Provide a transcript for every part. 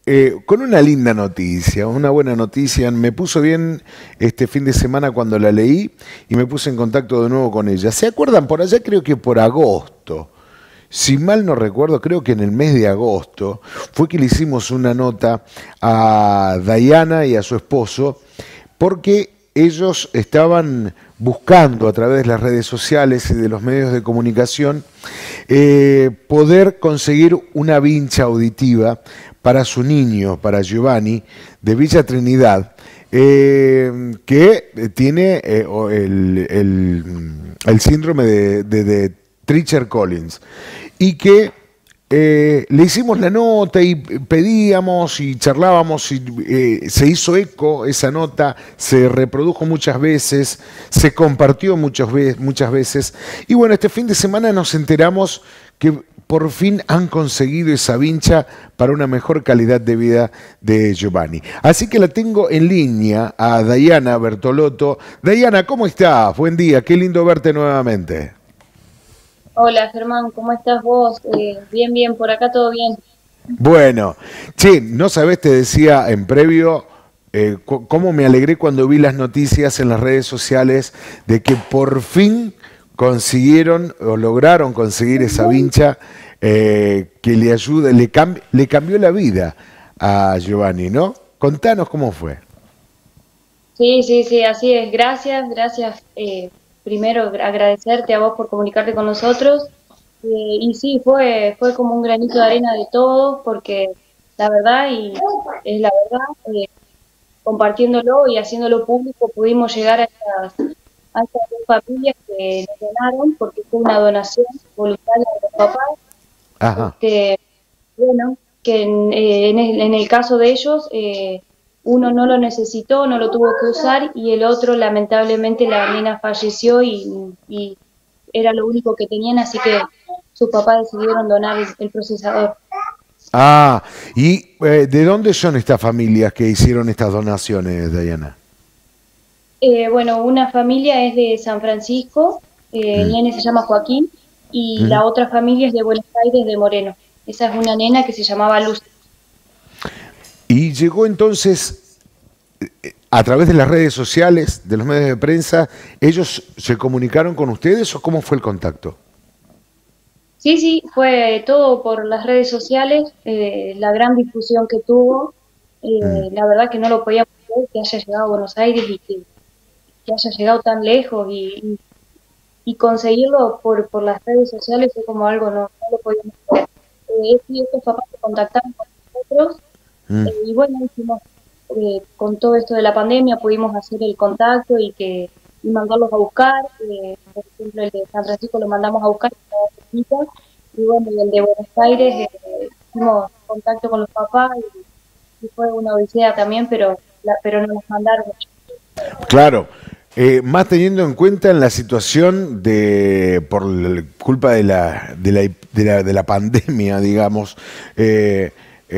con una linda noticia, una buena noticia. Me puso bien este fin de semana cuando la leí y me puse en contacto de nuevo con ella. ¿Se acuerdan? Por allá creo que por agosto. Si mal no recuerdo, creo que en el mes de agosto fue que le hicimos una nota a Diana y a su esposo porque ellos estaban buscando a través de las redes sociales y de los medios de comunicación poder conseguir una vincha auditiva para su niño, para Giovanni, de Villa Trinidad, que tiene el síndrome de Treacher-Collins y que le hicimos la nota y pedíamos y charlábamos y se hizo eco esa nota, se reprodujo muchas veces, se compartió muchas veces y bueno, este fin de semana nos enteramos que por fin han conseguido esa vincha para una mejor calidad de vida de Giovanni. Así que la tengo en línea a Diana Bertolotto. Diana, ¿cómo estás? Buen día, qué lindo verte nuevamente. Hola Germán, ¿cómo estás vos? Bien, bien, por acá todo bien. Bueno, che, no sabés, te decía en previo, cómo me alegré cuando vi las noticias en las redes sociales de que por fin consiguieron o lograron conseguir esa vincha que le ayude, le cambió la vida a Giovanni, ¿no? Contanos cómo fue. Sí, sí, sí, así es. Gracias, gracias. Primero agradecerte a vos por comunicarte con nosotros. Y sí, fue como un granito de arena de todos, porque la verdad, y es la verdad, compartiéndolo y haciéndolo público, pudimos llegar a estas dos familias que nos donaron, porque fue una donación voluntaria de los papás. Ajá. Este, Bueno, que en el caso de ellos, uno no lo necesitó, no lo tuvo que usar y el otro, lamentablemente, la nena falleció y era lo único que tenían, así que sus papás decidieron donar el procesador. Ah, ¿y de dónde son estas familias que hicieron estas donaciones, Diana? Bueno, una familia es de San Francisco, el Mm, nene se llama Joaquín, y mm. la otra familia es de Buenos Aires, de Moreno. Esa es una nena que se llamaba Luz. Y llegó entonces, a través de las redes sociales, de los medios de prensa, ¿ellos se comunicaron con ustedes o cómo fue el contacto? Sí, sí, fue todo por las redes sociales, la gran difusión que tuvo, Mm. la verdad que no lo podíamos creer que haya llegado a Buenos Aires y que haya llegado tan lejos y conseguirlo por las redes sociales fue como algo no lo podíamos creer. Estos papás se contactaron con nosotros Mm. y bueno, hicimos, con todo esto de la pandemia pudimos hacer el contacto y mandarlos a buscar. Por ejemplo, el de San Francisco lo mandamos a buscar, estaba cerquita, y bueno, y el de Buenos Aires hicimos contacto con los papás y fue una odisea también, pero no nos mandaron. Claro, más teniendo en cuenta en la situación por culpa de la pandemia, digamos, eh,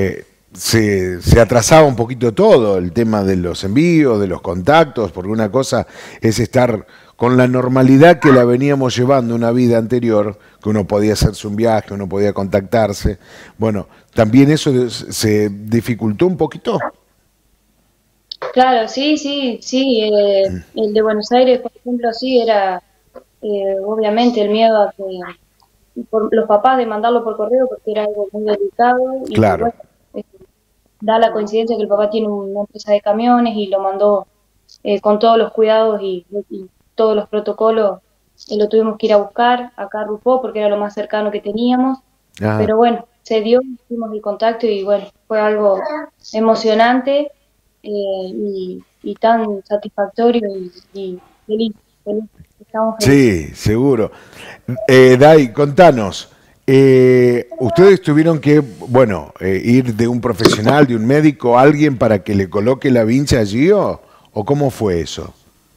se atrasaba un poquito todo el tema de los envíos, de los contactos, porque una cosa es estar con la normalidad que la veníamos llevando una vida anterior, que uno podía hacerse un viaje, uno podía contactarse. Bueno, también eso se dificultó un poquito. Claro, sí, sí, sí. El de Buenos Aires, por ejemplo, sí, era obviamente el miedo a que por los papás de mandarlo por correo porque era algo muy delicado y Claro. bueno, eh, da la coincidencia que el papá tiene una empresa de camiones y lo mandó con todos los cuidados y todos los protocolos, lo tuvimos que ir a buscar acá a Rufó porque era lo más cercano que teníamos, Ajá. pero bueno, se dio, hicimos el contacto y bueno, fue algo emocionante y tan satisfactorio y feliz, feliz, estamos felices. Sí, seguro. Dai, contanos, ¿ustedes tuvieron que, bueno, ir de un profesional, de un médico, alguien para que le coloque la vincha allí o cómo fue eso?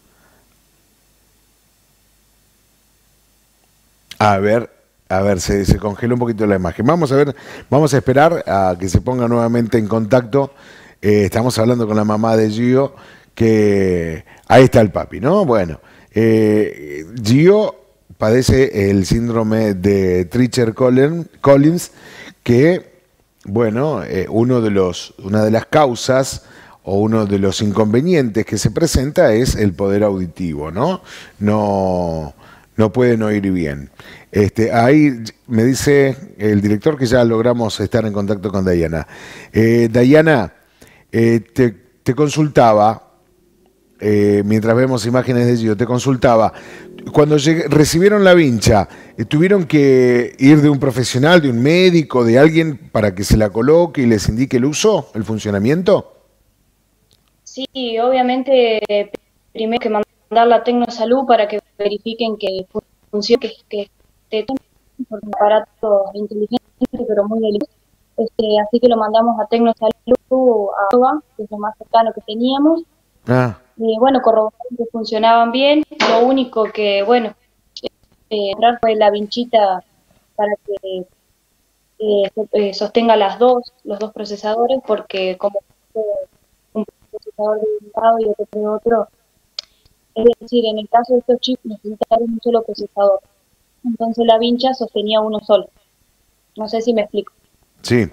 A ver, se congeló un poquito la imagen. Vamos a ver, vamos a esperar a que se ponga nuevamente en contacto. Estamos hablando con la mamá de Gio, que ahí está el papi, ¿no? Bueno, Gio padece el síndrome de Treacher-Collins, que Bueno, una de las causas o uno de los inconvenientes que se presenta es el poder auditivo, ¿no? No, no pueden oír bien. Ahí me dice el director que ya logramos estar en contacto con Dayana. Dayana, te consultaba, mientras vemos imágenes de Gio, te consultaba, cuando recibieron la vincha, ¿tuvieron que ir de un profesional, de un médico, de alguien para que se la coloque y les indique el uso, el funcionamiento? Sí, obviamente primero hay que mandarla a Tecnosalud para que verifiquen que funcione, que esté por un aparato inteligente, pero muy delicado. Así que lo mandamos a Tecnosalud, a ABA, que es lo más cercano que teníamos. Ah, Y bueno, corroboraron que funcionaban bien. Lo único que, bueno, entrar fue la vinchita para que sostenga los dos procesadores, porque como un procesador de un lado y otro de otro, es decir, en el caso de estos chips necesitaron un solo procesador. Entonces la vincha sostenía uno solo. No sé si me explico. sí.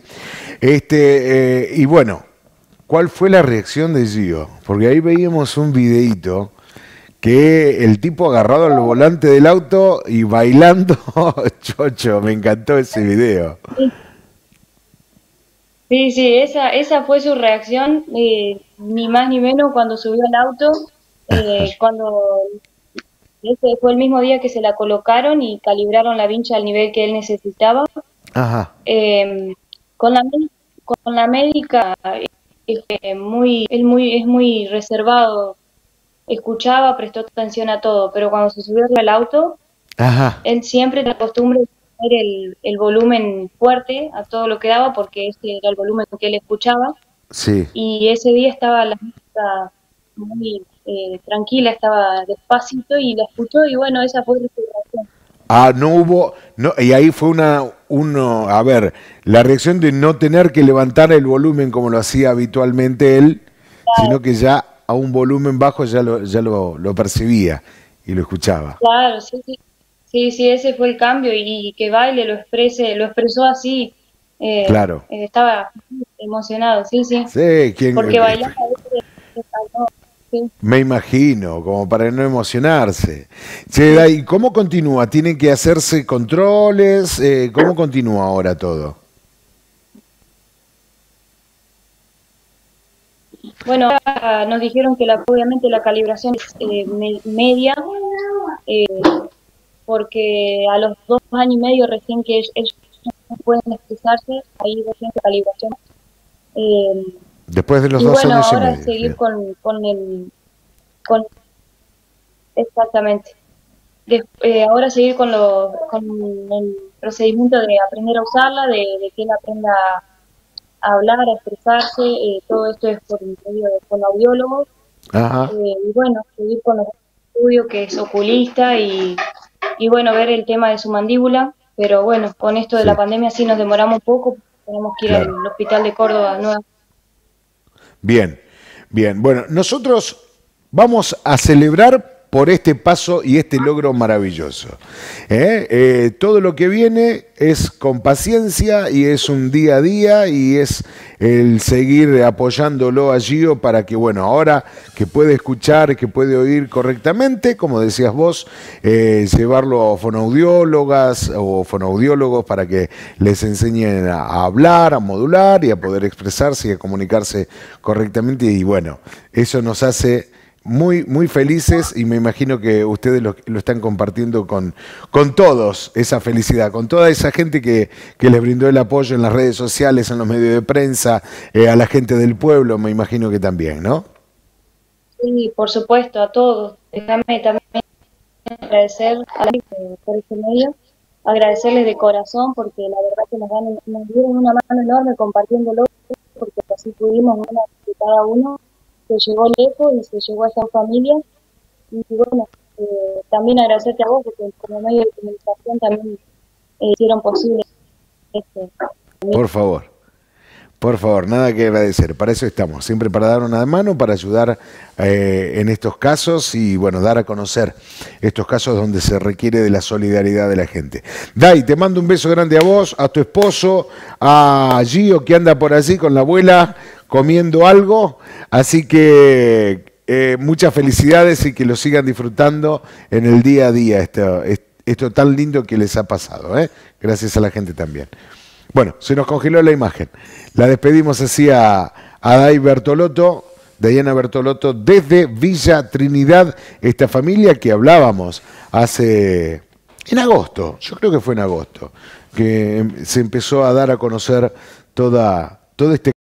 Y bueno, ¿cuál fue la reacción de Gio? Porque ahí veíamos un videíto que el tipo agarrado al volante del auto y bailando, chocho, me encantó ese video. Sí, sí, sí, esa fue su reacción, ni más ni menos cuando subió al auto, cuando ese fue el mismo día que se la colocaron y calibraron la vincha al nivel que él necesitaba. Ajá, Eh, con la con la médica es muy reservado, escuchaba, prestó atención a todo, pero cuando se subió al auto, ajá, él siempre te acostumbra a poner el volumen fuerte a todo lo que daba, porque ese era el volumen que él escuchaba, sí. y ese día estaba la música muy tranquila, estaba despacito y la escuchó, y bueno, esa fue la reacción. Ah, no hubo, no, y ahí fue a ver, la reacción de no tener que levantar el volumen como lo hacía habitualmente él, sino que ya a un volumen bajo lo percibía y lo escuchaba. Claro, sí, sí. Sí, sí, ese fue el cambio y que baile lo expresó así. Claro. Estaba emocionado, sí, sí. Sí, Porque bailar a veces sí. me imagino, como para no emocionarse. Che, Dai, ¿cómo continúa? ¿Tienen que hacerse controles? ¿Cómo continúa ahora todo? Bueno, ahora nos dijeron que obviamente la calibración es media, eh, porque a los 2 años y medio recién que ellos no pueden expresarse, ahí recién la calibración. Eh, Después de los y dos bueno, años y ahora medio. seguir Bien. con exactamente. Ahora seguir con el procedimiento de aprender a usarla, de que él aprenda a hablar, a expresarse, todo esto es por medio con audiólogos, Ajá, y bueno, seguir con los estudios que es oculista y bueno, ver el tema de su mandíbula, pero bueno, con esto de la sí, pandemia sí nos demoramos un poco, tenemos que ir claro. al hospital de Córdoba nuevamente. Bien, bien. Bueno, nosotros vamos a celebrar por este paso y este logro maravilloso. Todo lo que viene es con paciencia y es un día a día y es el seguir apoyándolo a Gio para que, bueno, ahora que puede escuchar, que puede oír correctamente, como decías vos, llevarlo a fonoaudiólogas o fonoaudiólogos para que les enseñen a hablar, a modular y a poder expresarse y a comunicarse correctamente. Y bueno, eso nos hace muy, muy felices y me imagino que ustedes lo están compartiendo con todos, esa felicidad, con toda esa gente que les brindó el apoyo en las redes sociales, en los medios de prensa, a la gente del pueblo, me imagino que también, ¿no? Sí, por supuesto, a todos. Déjame también agradecer por este medio, agradecerles de corazón porque la verdad que nos dieron una mano enorme compartiéndolo, porque así pudimos una de cada uno, se llegó lejos y se llegó a esa familia. Y bueno, también agradecerte a vos porque como medio de comunicación también hicieron posible esto. Por favor. Por favor, nada que agradecer. Para eso estamos, siempre para dar una mano, para ayudar en estos casos y, bueno, dar a conocer estos casos donde se requiere de la solidaridad de la gente. Dai, te mando un beso grande a vos, a tu esposo, a Gio que anda por allí con la abuela comiendo algo. Así que muchas felicidades y que lo sigan disfrutando en el día a día, esto tan lindo que les ha pasado, ¿eh? Gracias a la gente también. Bueno, se nos congeló la imagen. La despedimos así a Dai Bertolotto, Diana Bertolotto, desde Villa Trinidad, esta familia que hablábamos en agosto, yo creo que fue en agosto, que se empezó a dar a conocer todo este